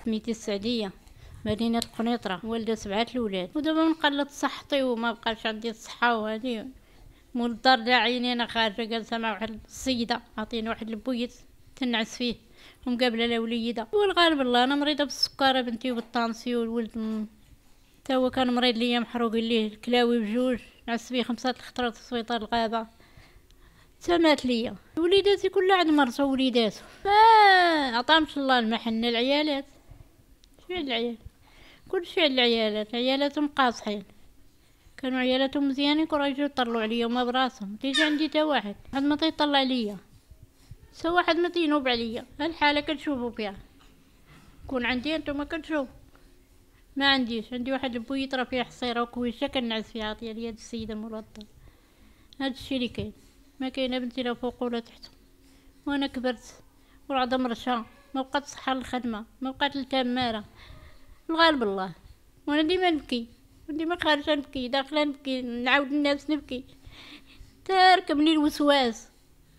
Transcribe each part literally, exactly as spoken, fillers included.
سميتي السعدية، مدينة القنيطرة، والدة سبعة الولاد. ودابا من قلت صحتي وما بقاش عندي الصحة وهادي مول الدار داعيني انا خارجة جالسة مع واحد السيدة عطيني واحد البويت تنعس فيه ومقابلة لا وليدة. والغالب الله انا مريضة بالسكر بنتي وبالطانسيون. الولد تا هو كان مريض ليا محروقين ليه الكلاوي بجوج، نعس فيه خمسة الخطرات في سبيطار الغابة تا مات ليا. وليداتي كلها عند مرته ووليداتو ما عطامش الله المحنة. العيالات شي على العيال كلشي على العيالات، عيالاتهم قاصحين، كانوا عيالاتهم مزيانين كون يجيو يطلعوا عليا وما براسهم. تيجي عندي تا واحد واحد ما تيطلع عليا، تا واحد ما تينوب عليا. هالحالة كتشوفوا فيها كون عندي انتما كتشوفوا. ما عنديش، عندي واحد البويط راه فيه حصيره وكويشه كنعس فيها عطيه لي هاد السيده مولا الدار. هاد الشي اللي كاين، ما كاينه بنتي لا فوق ولا تحت. وانا كبرت ورعد مرشا، ما بقات صحه للخدمه، ما بقات التماره. الغالب الله وانا ديما نبكي، ديما خارجه نبكي داخله نبكي نعاود الناس نبكي. تركبني الوسواس،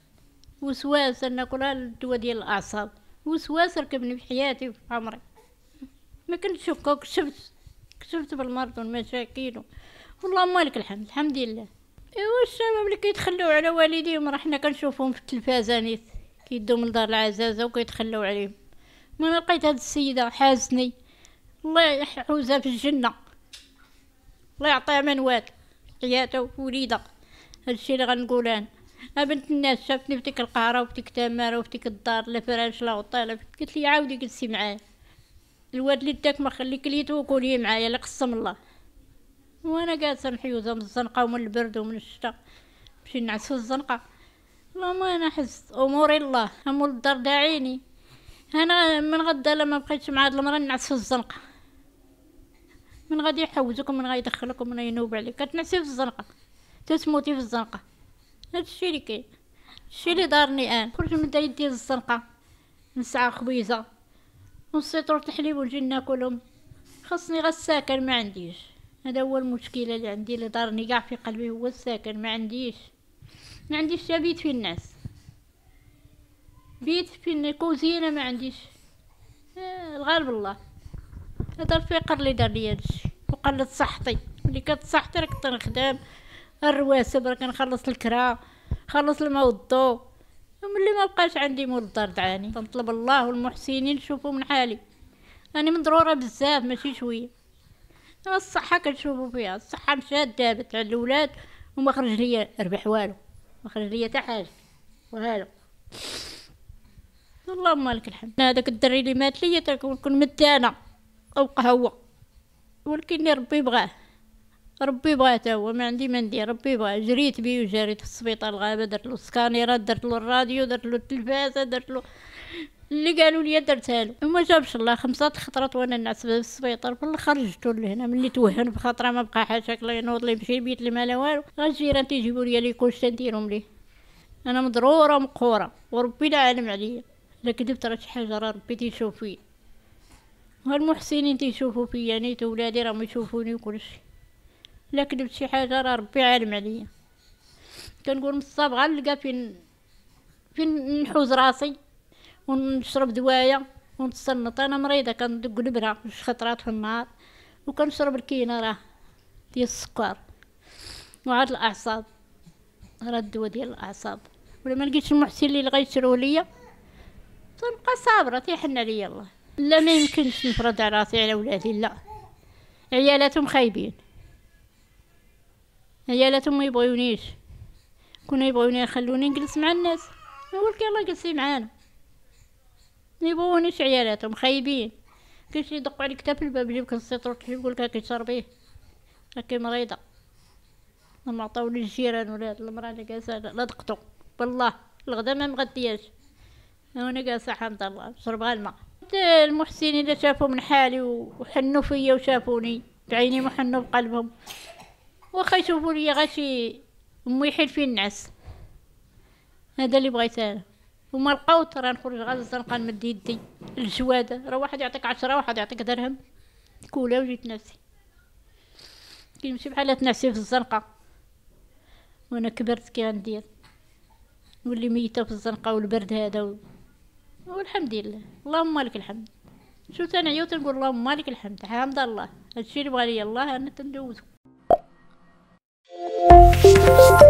وسواس انا كلها الدواء ديال الاعصاب، وسواس ركبني في حياتي وفي عمري. ما كنتش هكا، كشفت كشفت بالمرض والمشاكل والله لك الحمد الحمد لله. ايوا الشباب اللي كيتخلوا على والديهم راه حنا كنشوفوهم في التلفازانيت كيدوا من دار العزازه وكيتخلوا عليهم. ما لقيت هاد السيده حازني، الله يحوزها في الجنه، الله يعطيها من واد حياتها ووليدها. هادشي اللي غنقول انا. ها بنت الناس شافتني في ديك القهره وفي ديك التماره وفي ديك الدار لا فراش لا غطاله، قالت لي عاودي جلسي معايا، الواد اللي داك ما خليك ليتو وكوني معايا لا قسم الله. وانا جالسه محيوزه من الزنقه ومن البرد ومن الشتا نمشي نعس في الزنقه. اللهم انا حس اموري الله، مول الدار داعيني انا من غدا لما بقيتش مع هاد المرا نعس في الزنقه. من غادي يحوزك ومن غادي يدخلك ومن ينوب عليك كتنعسي في الزنقه تتموتي في الزنقه. هادشي اللي كاين، الشي اللي دارني انا. خرج من يدي ديال الزنقه نسعى خبيزه ونسيطروا الحليب ونجي ناكلهم. خاصني غير الساكن ما عنديش، هذا هو المشكله اللي عندي اللي دارني كاع في قلبي هو الساكن. ما عنديش ما عنديش تا بيت في الناس، بيت في الكوزينه ما عنديش. آه الغالب الله هذا الفقر اللي دار لي هادشي وقلت صحتي. اللي كانت صحتي راه كنت نخدم الرواسب، راه كنخلص الكرا خلص الماء والضو. ملي ما بقاش عندي مول الدار دعاني تنطلب الله والمحسنين يشوفوا من حالي. انا مضروره بزاف ماشي شويه. الصحه كنشوفوا فيها، الصحه مشات دابت على الاولاد وما خرج ليا ربح والو، ما خرج ليا حتى حاجه والو. اللهم لك الحمد. هذاك الدري اللي مات ليا تكون متانه او قهوه، ولكن ربي بغاه، ربي بغاه تا هو ما عندي ما ندير. ربي بغاه جريت بيه وجريت في السبيطار الغابه، درت له سكانيرات، درت له الراديو، درت له التلفازه، درت له اللي قالوا لي درتها له وما جابش الله. خمسة خطرات وانا نعس في السبيطار بالله خرجته لهنا ملي توهن بخاطره ما بقى حاجه الله ينوض لي يمشي البيت اللي ما لا والو. غا الجيران تيجيبوا لي لي كلشي نديرهم ليه. انا مضروره مقهوره وربي لا عالم عليا. الا كذبت راه شي حاجه راه ربي تيشوف فيا، والمحسنين تيشوفوا فيا نيت ولادي راهم يشوفوني وكلشي. الا كذبت شي حاجه راه ربي عالم عليا. كنقول مصابغه نلقى فين فين نحوز راسي ونشرب دوايا ونتصنت. انا مريضه كندق نبره جوج خطرات في النهار وكنشرب الكينه راه ديال السكر وعاد الاعصاب راه الدواء ديال الاعصاب. ولا ما لقيتش المحسن اللي غيشروه ليا تنبقى صابره تيحن عليا الله. لا ما يمكنش نفرض على راسي على ولادي، لا عيالاتهم خايبين، عيالاتهم ما يبغيونيش. كون يبغيوني يخلوني نجلس مع الناس ولكن الله جلسي معانا. ما يبغونيش عيالاتهم خايبين. كاين يدقوا عليك حتى في الباب يجيبك السيطر يقول لك هاكي تشربيه هاكي مريضه. ما عطاوني الجيران ولا هاد المراه اللي جالسه لا دقتو بالله الغدا ما مغدياش وانا جالسه حامضه الله نشرب غير الماء. المحسنين اللي شافوا من حالي وحنوا فيا وشافوني بعيني محنوا بقلبهم واخا يشوفوا لي غير شي امي فين نعس. هذا اللي بغيت انا. وما لقاوت راه نخرج غير الزنقه نمد يدي الجواده، راه واحد يعطيك عشرة واحد يعطيك درهم كولا وجيت نفسي كيمشي بحال تنعسي في الزنقه. وانا كبرت كي غندير نولي ميته في الزنقه والبرد هذا و... والحمد لله اللهم لك الحمد. شو تنعيو تنقول اللهم مالك الحمد حمد الله، هادشي اللي بغى ليا الله انا تندوزو.